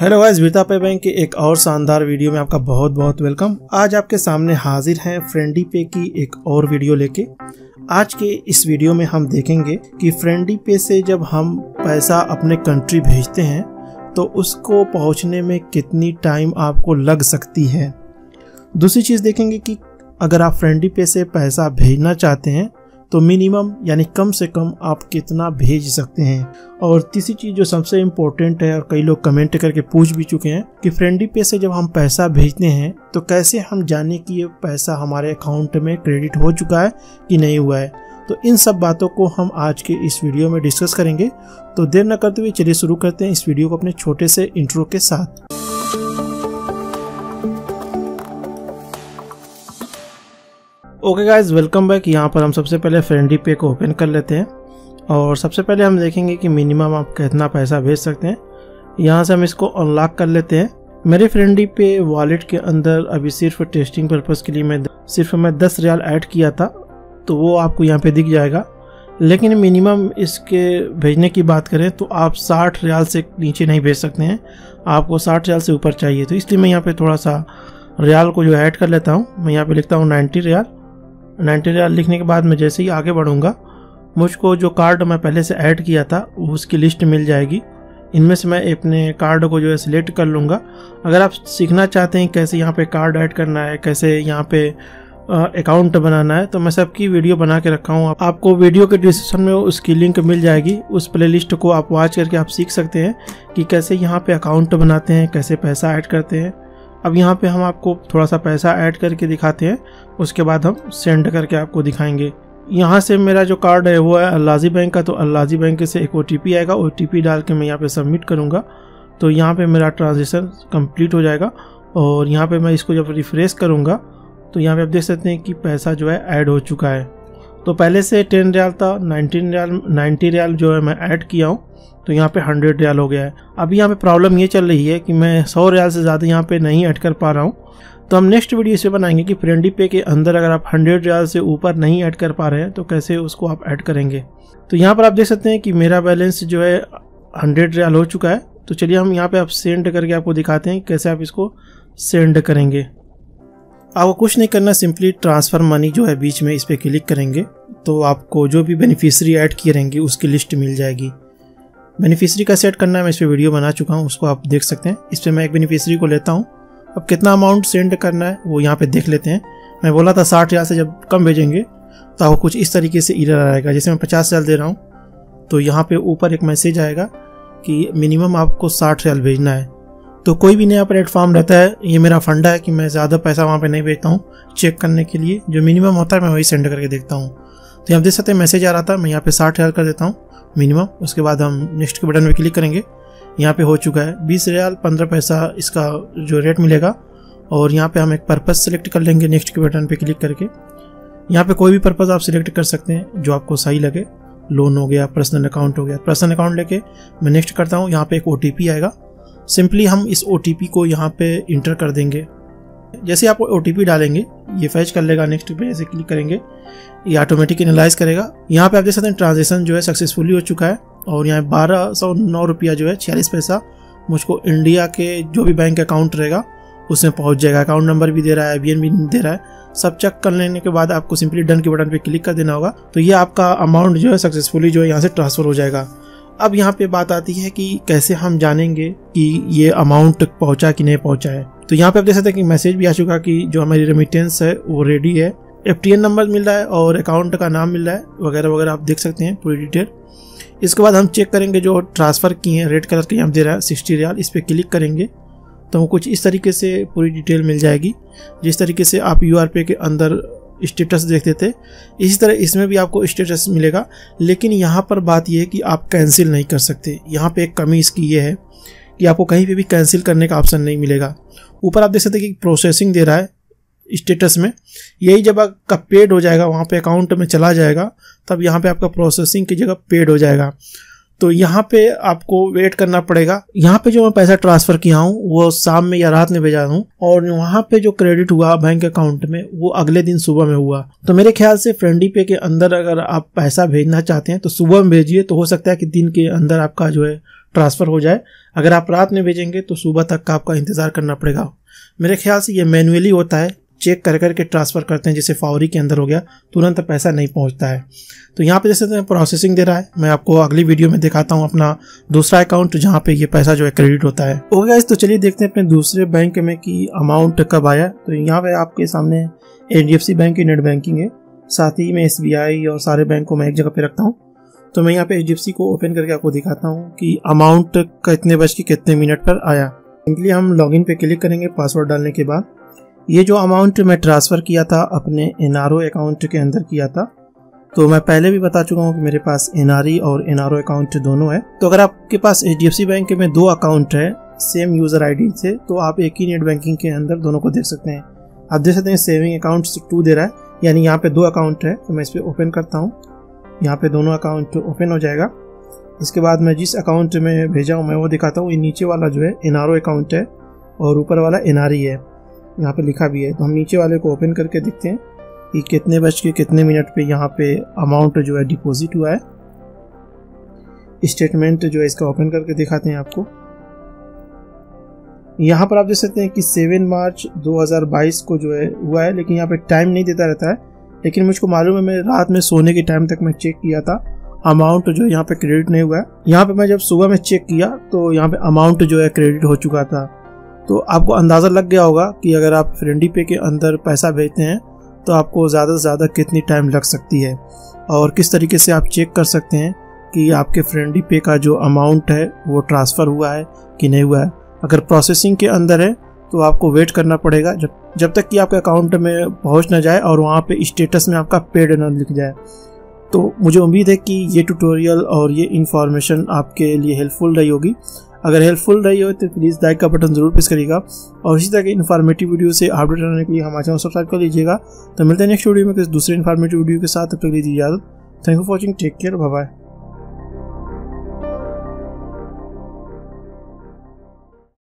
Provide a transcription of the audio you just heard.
Hello guys, वीरता पे bank के एक और शानदार वीडियो में आपका बहुत बहुत वेलकम। आज आपके सामने हाजिर हैं फ्रेंडी पे की एक और वीडियो लेके। आज के इस वीडियो में हम देखेंगे कि फ्रेंडी पे से जब हम पैसा अपने कंट्री भेजते हैं तो उसको पहुंचने में कितनी टाइम आपको लग सकती है। दूसरी चीज़ देखेंगे कि अगर आप फ्रेंडी पे से पैसा भेजना चाहते हैं तो मिनिमम यानी कम से कम आप कितना भेज सकते हैं। और तीसरी चीज़ जो सबसे इम्पोर्टेंट है और कई लोग कमेंट करके पूछ भी चुके हैं कि फ्रेंडी पे से जब हम पैसा भेजते हैं तो कैसे हम जाने कि ये पैसा हमारे अकाउंट में क्रेडिट हो चुका है कि नहीं हुआ है। तो इन सब बातों को हम आज के इस वीडियो में डिस्कस करेंगे। तो देर न करते हुए चलिए शुरू करते हैं इस वीडियो को अपने छोटे से इंट्रो के साथ। Okay guys, welcome back. यहाँ पर हम सबसे पहले फ्रेंडी पे को ओपन कर लेते हैं और सबसे पहले हम देखेंगे कि मिनिमम आप कितना पैसा भेज सकते हैं। यहाँ से हम इसको अनलॉक कर लेते हैं। मेरे फ्रेंडी पे वॉलेट के अंदर अभी सिर्फ टेस्टिंग पर्पज़ के लिए मैं 10 रियाल ऐड किया था, तो वो आपको यहाँ पे दिख जाएगा। लेकिन मिनिमम इसके भेजने की बात करें तो आप 60 रियाल से नीचे नहीं भेज सकते हैं, आपको 60 रियाल से ऊपर चाहिए। तो इसलिए मैं यहाँ पे थोड़ा सा रियाल को जो ऐड कर लेता हूँ। मैं यहाँ पे लिखता हूँ 90 रियाल। लिखने के बाद मैं जैसे ही आगे बढ़ूँगा मुझको जो कार्ड मैं पहले से ऐड किया था उसकी लिस्ट मिल जाएगी। इनमें से मैं अपने कार्ड को जो है सिलेक्ट कर लूँगा। अगर आप सीखना चाहते हैं कैसे यहाँ पे कार्ड ऐड करना है, कैसे यहाँ पे अकाउंट बनाना है, तो मैं सबकी वीडियो बना के रखा हूँ। आपको वीडियो के डिस्क्रिप्शन में उसकी लिंक मिल जाएगी। उस प्लेलिस्ट को आप वॉच करके आप सीख सकते हैं कि कैसे यहाँ पे अकाउंट बनाते हैं, कैसे पैसा ऐड करते हैं। अब यहाँ पे हम आपको थोड़ा सा पैसा ऐड करके दिखाते हैं, उसके बाद हम सेंड करके आपको दिखाएंगे। यहाँ से मेरा जो कार्ड है वो है अल्लाजी बैंक का, तो अल्लाजी बैंक से एक OTP आएगा। OTP डाल के मैं यहाँ पे सबमिट करूँगा तो यहाँ पे मेरा ट्रांजेक्शन कंप्लीट हो जाएगा। और यहाँ पे मैं इसको जब रिफ्रेश करूँगा तो यहाँ पे आप देख सकते हैं कि पैसा जो है ऐड हो चुका है। तो पहले से 10 रियाल था, 90 रियाल जो है मैं ऐड किया हूँ, तो यहाँ पे 100 रियाल हो गया है। अभी यहाँ पे प्रॉब्लम ये चल रही है कि मैं 100 रियाल से ज़्यादा यहाँ पे नहीं ऐड कर पा रहा हूँ। तो हम नेक्स्ट वीडियो इसे बनाएंगे कि फ्रेंडी पे के अंदर अगर आप 100 रियाल से ऊपर नहीं ऐड कर पा रहे हैं तो कैसे उसको आप ऐड करेंगे। तो यहाँ पर आप देख सकते हैं कि मेरा बैलेंस जो है 100 रियाल हो चुका है। तो चलिए हम यहाँ पे आप सेंड करके आपको दिखाते हैं कैसे आप इसको सेंड करेंगे। आपको कुछ नहीं करना, सिंपली ट्रांसफ़र मनी जो है बीच में इस पर क्लिक करेंगे तो आपको जो भी बेनिफिशियरी ऐड किए रहेंगे उसकी लिस्ट मिल जाएगी। बेनिफिशियरी का सेट करना है, मैं इस पर वीडियो बना चुका हूँ, उसको आप देख सकते हैं। इस पर मैं एक बेनिफिशियरी को लेता हूँ। अब कितना अमाउंट सेंड करना है वो यहाँ पे देख लेते हैं। मैं बोला था 60 रियाल से जब कम भेजेंगे तो आपको कुछ इस तरीके से एरर आएगा। जैसे मैं 50 रियाल दे रहा हूँ तो यहाँ पे ऊपर एक मैसेज आएगा कि मिनिमम आपको 60 रियाल भेजना है। तो कोई भी नया प्लेटफॉर्म रहता है, ये मेरा फंडा है कि मैं ज़्यादा पैसा वहाँ पे नहीं भेजता हूँ। चेक करने के लिए जो मिनिमम होता है मैं वही सेंड करके देखता हूँ। तो यहाँ देख सकते हैं मैसेज आ रहा था, मैं यहाँ पे 60 रियाल कर देता हूँ मिनिमम। उसके बाद हम नेक्स्ट के बटन पे क्लिक करेंगे। यहाँ पे हो चुका है 20 रियाल 15 पैसा इसका जो रेट मिलेगा। और यहाँ पे हम एक पर्पज़ सेलेक्ट कर लेंगे नेक्स्ट के बटन पे क्लिक करके। यहाँ पे कोई भी पर्पज़ आप सिलेक्ट कर सकते हैं जो आपको सही लगे। लोन हो गया, पर्सनल अकाउंट हो गया। पर्सनल अकाउंट लेके मैं नेक्स्ट करता हूँ। यहाँ पे एक OTP आएगा, सिंपली हम इस OTP को यहाँ पे इंटर कर देंगे। जैसे आप OTP डालेंगे ये फैच कर लेगा। नेक्स्ट पे ऐसे क्लिक करेंगे, ये ऑटोमेटिक एनालाइज करेगा। यहाँ पे आप देख सकते हैं ट्रांजेक्शन जो है सक्सेसफुली हो चुका है। और यहाँ 1209 रुपया जो है 46 पैसा मुझको इंडिया के जो भी बैंक अकाउंट रहेगा उसमें पहुँच जाएगा। अकाउंट नंबर भी दे रहा है, IBN भी दे रहा है। सब चेक कर लेने के बाद आपको सिंपली डन के बटन पे क्लिक कर देना होगा। तो ये आपका अमाउंट जो है सक्सेसफुली जो है यहाँ से ट्रांसफ़र हो जाएगा। अब यहाँ पे बात आती है कि कैसे हम जानेंगे कि ये अमाउंट पहुँचा कि नहीं पहुँचा है। तो यहाँ पे आप देख सकते हैं कि मैसेज भी आ चुका कि जो हमारी रेमिटेंस है वो रेडी है। FTN नंबर मिल रहा है और अकाउंट का नाम मिल रहा है वगैरह वगैरह, आप देख सकते हैं पूरी डिटेल। इसके बाद हम चेक करेंगे जो ट्रांसफ़र किए हैं, रेड कलर के यहाँ दे रहा है 60 रियाल, इस पर क्लिक करेंगे तो कुछ इस तरीके से पूरी डिटेल मिल जाएगी। जिस तरीके से आप URP के अंदर स्टेटस देखते थे इसी तरह इसमें भी आपको स्टेटस मिलेगा। लेकिन यहाँ पर बात यह है कि आप कैंसिल नहीं कर सकते। यहाँ पे एक कमी इसकी ये है कि आपको कहीं पे भी कैंसिल करने का ऑप्शन नहीं मिलेगा। ऊपर आप देख सकते हैं कि प्रोसेसिंग दे रहा है स्टेटस में। यही जब आपका पेड हो जाएगा, वहाँ पे अकाउंट में चला जाएगा, तब यहाँ पे आपका प्रोसेसिंग की जगह पेड हो जाएगा। तो यहाँ पे आपको वेट करना पड़ेगा। यहाँ पे जो मैं पैसा ट्रांसफ़र किया हूँ वो शाम में या रात में भेजा हूँ और वहाँ पे जो क्रेडिट हुआ बैंक अकाउंट में वो अगले दिन सुबह में हुआ। तो मेरे ख्याल से फ्रेंडी पे के अंदर अगर आप पैसा भेजना चाहते हैं तो सुबह में भेजिए, तो हो सकता है कि दिन के अंदर आपका जो है ट्रांसफ़र हो जाए। अगर आप रात में भेजेंगे तो सुबह तक का आपका इंतज़ार करना पड़ेगा। मेरे ख्याल से ये मैन्युअली होता है, चेक कर करके ट्रांसफ़र करते हैं, जैसे फौरी के अंदर हो गया, तुरंत पैसा नहीं पहुंचता है। तो यहाँ पे जैसे प्रोसेसिंग दे रहा है, मैं आपको अगली वीडियो में दिखाता हूँ अपना दूसरा अकाउंट जहाँ पे ये पैसा जो है क्रेडिट होता है। ओके गाइस, तो चलिए देखते हैं अपने दूसरे बैंक में कि अमाउंट कब आया। तो यहाँ पे आपके सामने HDFC बैंक की नेट बैंकिंग है, साथ ही में SBI और सारे बैंक को मैं एक जगह पे रखता हूँ। तो मैं यहाँ पे HDFC को ओपन करके आपको दिखाता हूँ कि अमाउंट कितने बज के कितने मिनट पर आया। सिंपली हम लॉगिन पे क्लिक करेंगे पासवर्ड डालने के बाद। ये जो अमाउंट मैं ट्रांसफ़र किया था अपने NRO अकाउंट के अंदर किया था, तो मैं पहले भी बता चुका हूँ कि मेरे पास NRE और NRO अकाउंट दोनों है। तो अगर आपके पास HDFC बैंक में 2 अकाउंट है सेम यूज़र ID से, तो आप एक ही नेट बैंकिंग के अंदर दोनों को देख सकते हैं। आप देख सकते हैं सेविंग अकाउंट 2 दे रहा है, यानी यहाँ पे 2 अकाउंट है। तो मैं इस पर ओपन करता हूँ, यहाँ पे दोनों अकाउंट ओपन हो जाएगा। इसके बाद मैं जिस अकाउंट में भेजा हूँ मैं वो दिखाता हूँ। ये नीचे वाला जो है NRO अकाउंट है और ऊपर वाला NRE है, यहाँ पे लिखा भी है। तो हम नीचे वाले को ओपन करके देखते हैं कि कितने बज के कितने मिनट पे यहाँ पे अमाउंट जो है डिपॉजिट हुआ है। स्टेटमेंट जो है इसका ओपन करके दिखाते हैं आपको। यहाँ पर आप देख सकते हैं कि 7 मार्च 2022 को जो है हुआ है, लेकिन यहाँ पे टाइम नहीं देता रहता है। लेकिन मुझको मालूम है, मैं रात में सोने के टाइम तक मैं चेक किया था, अमाउंट जो है यहाँ पे क्रेडिट नहीं हुआ है। यहाँ पे मैं जब सुबह में चेक किया तो यहाँ पे अमाउंट जो है क्रेडिट हो चुका था। तो आपको अंदाज़ा लग गया होगा कि अगर आप फ्रेंडी पे के अंदर पैसा भेजते हैं तो आपको ज़्यादा से ज़्यादा कितनी टाइम लग सकती है, और किस तरीके से आप चेक कर सकते हैं कि आपके फ्रेंडी पे का जो अमाउंट है वो ट्रांसफ़र हुआ है कि नहीं हुआ है। अगर प्रोसेसिंग के अंदर है तो आपको वेट करना पड़ेगा जब तक कि आपके अकाउंट में पहुंच न जाए और वहाँ पे स्टेटस में आपका पेड न लिख जाए। तो मुझे उम्मीद है कि ये ट्यूटोरियल और ये इन्फॉर्मेशन आपके लिए हेल्पफुल रही होगी। अगर हेल्पफुल रही हो तो प्लीज़ लाइक का बटन ज़रूर प्रेस करिएगा, और इसी तरह के इन्फॉर्मेटिव वीडियो से अपडेट रहने के लिए हमारे चैनल सब्सक्राइब कर लीजिएगा। तो मिलते हैं नेक्स्ट वीडियो में किसी दूसरे इन्फॉर्मेटिव वीडियो के साथ। तब तक लीजिए इजाज़त। Thank you for watching, take care, bye bye.